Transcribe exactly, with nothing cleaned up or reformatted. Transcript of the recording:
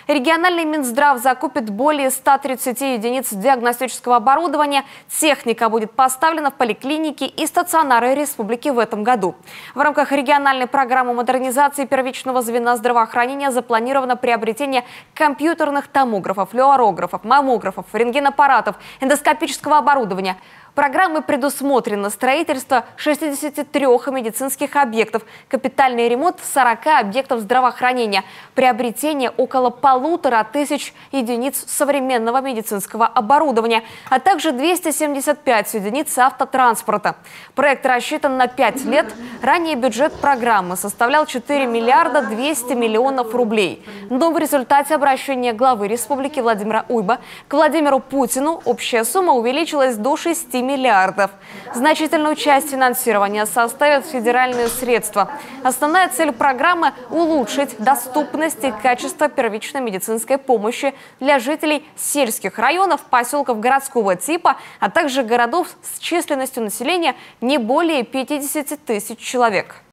Региональный Минздрав закупит более ста тридцати единиц диагностического оборудования. Техника будет поставлена в поликлиники и стационары республики в этом году. В рамках региональной программы модернизации первичного звена здравоохранения запланировано приобретение компьютерных томографов, флюорографов, маммографов, рентгенаппаратов, эндоскопического оборудования. Программой предусмотрено строительство шестидесяти трёх медицинских объектов, капитальный ремонт сорока объектов здравоохранения, приобретение около полутора тысяч единиц современного медицинского оборудования, а также двести семьдесят пять единиц автотранспорта. Проект рассчитан на пять лет. Ранее бюджет программы составлял четыре миллиарда двести миллионов рублей. Но в результате обращения главы республики Владимира Уйба к Владимиру Путину общая сумма увеличилась до шести миллиардов. Значительную часть финансирования составят федеральные средства. Основная цель программы – улучшить доступность и качество первичной медицинской помощи для жителей сельских районов, поселков городского типа, а также городов с численностью населения не более пятидесяти тысяч человек.